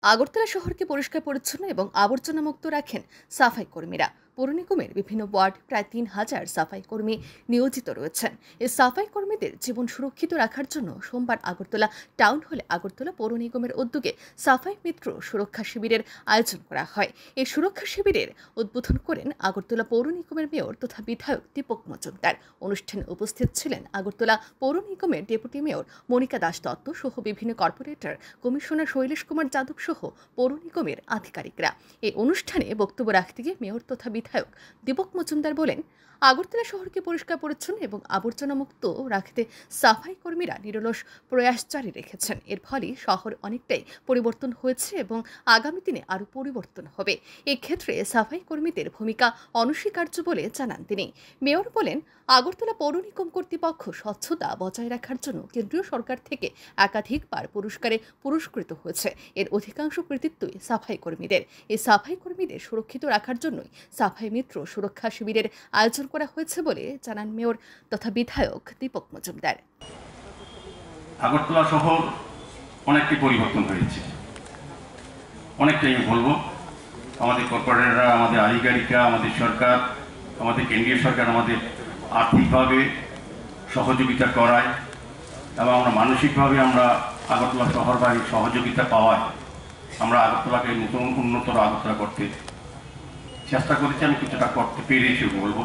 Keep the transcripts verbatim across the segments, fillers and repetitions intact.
আগরতলা শহরকে পরিষ্কার পরিচ্ছন্ন এবং আবর্জনা মুক্ত রাখেন সাফাই কর্মীরা। পৌর নিগমের বিভিন্ন ওয়ার্ড প্রায় তিন হাজার সাফাই কর্মী নিয়োজিত রয়েছেন। এই সাফাই কর্মীদের জীবন সুরক্ষিত রাখার জন্য সোমবার আগরতলা টাউন হলে আগরতলা পৌর নিগমের উদ্যোগে সাফাই মিত্র সুরক্ষা শিবিরের আয়োজন করা হয়। এই সুরক্ষা শিবিরের উদ্বোধন করেন আগরতলা পৌর নিগমের মেয়র তথা বিধায়ক দীপক মজুমদার। অনুষ্ঠানে উপস্থিত ছিলেন আগরতলা পৌর নিগমের ডেপুটি মেয়র মনিকা দাস দত্ত সহ বিভিন্ন কর্পোরেটর, কমিশনার শৈলেশ কুমার যাদব সহ পৌর নিগমের আধিকারিকরা। এই অনুষ্ঠানে বক্তব্য রাখতে গিয়ে মেয়র তথা বিধায়ক দীপক মজুমদার বলেন, আগরতলা শহরকে পরিষ্কার পরিচ্ছন্ন এবং আবর্জনা মুক্ত রাখতে সাফাই কর্মীরা নিরলস প্রয়াস জারি রেখেছেন। এর ফলে শহর অনেকটাই পরিবর্তন হয়েছে এবং আগামী দিনে আরও পরিবর্তন হবে। এই ক্ষেত্রে সাফাই কর্মীদের ভূমিকা অনস্বীকার্য বলে জানান তিনি। মেয়র বলেন, আগরতলা পৌর নিগম কর্তৃপক্ষ স্বচ্ছতা বজায় রাখার জন্য কেন্দ্রীয় সরকার থেকে একাধিকবার পুরস্কারে পুরস্কৃত হয়েছে। এর অধিকাংশ কৃতিত্বই সাফাই কর্মীদের। এই সাফাই কর্মীদের সুরক্ষিত রাখার জন্যই সাফাই মিত্র সুরক্ষা শিবিরের আয়োজন করা হয়েছে বলে জানান মেয়র তথা বিধায়ক দীপক মজুমদার। আগরতলা শহর অনেকটাই পরিবর্তন হয়েছে, অনেকটাই আমি বলবো। আমাদের কর্পোরেটররা, আমাদের আধিকারিকরা, আমাদের সরকার, আমাদের কেন্দ্রীয় সরকার আমাদের আর্থিকভাবে সহযোগিতা করায় এবং আমরা মানসিকভাবে আমরা আগরতলা শহরবাসীর সহযোগিতা পাওয়ায় আমরা আগরতলাকে নতুন উন্নতর আগরতলা করতে চেষ্টা করেছি। আমি কিছুটা করতে পেরেছি বলবো।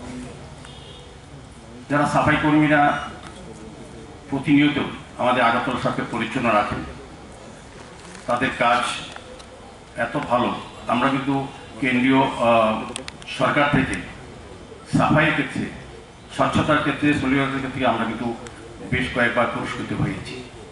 যারা সাফাই কর্মীরা প্রতিনিয়ত আমাদের আগরতলা শহরকে পরিচ্ছন্ন রাখেন, তাদের কাজ এত ভালো। আমরা কিন্তু কেন্দ্রীয় সরকার থেকে সাফাইয়ের ক্ষেত্রে, স্বচ্ছতার ক্ষেত্রে, সলিডারিটির ক্ষেত্রে আমরা কিন্তু বেশ কয়েকবার পুরস্কৃত হয়েছি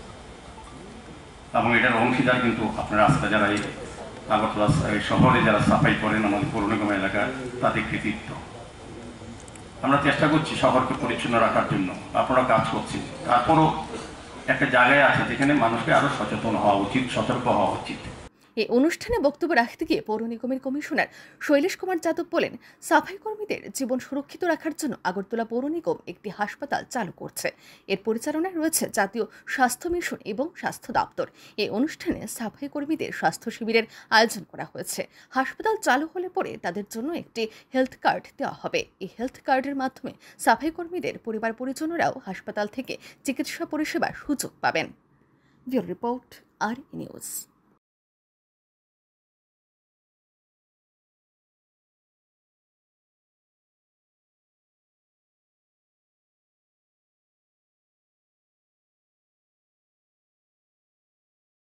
এবং এটার অংশীদার কিন্তু আপনারা আস্থা যারা এই আগরতলা শহরে যারা সাফাই করেন আমাদের পৌর নিগম এলাকার, তাদের কৃতিত্ব। আমরা চেষ্টা করছি শহরকে পরিচ্ছন্ন রাখার জন্য, আপনারা কাজ করছেন। তারপরও একটা জায়গায় আছে যেখানে মানুষকে আরও সচেতন হওয়া উচিত, সতর্ক হওয়া উচিত। এই অনুষ্ঠানে বক্তব্য রাখতে গিয়ে পৌর নিগমের কমিশনার শৈলেশ কুমার যাদব বলেন, সাফাই কর্মীদের জীবন সুরক্ষিত রাখার জন্য আগরতলা পৌর নিগম একটি হাসপাতাল চালু করছে। এর পরিচালনায় রয়েছে জাতীয় স্বাস্থ্য মিশন এবং স্বাস্থ্য দপ্তর। এই অনুষ্ঠানে সাফাই কর্মীদের স্বাস্থ্য শিবিরের আয়োজন করা হয়েছে। হাসপাতাল চালু হলে পরে তাদের জন্য একটি হেলথ কার্ড দেওয়া হবে। এই হেলথ কার্ডের মাধ্যমে সাফাই কর্মীদের পরিবার পরিজনেরাও হাসপাতাল থেকে চিকিৎসা পরিষেবার সুযোগ পাবেন। ব্যুরো রিপোর্ট, আর নিউজ।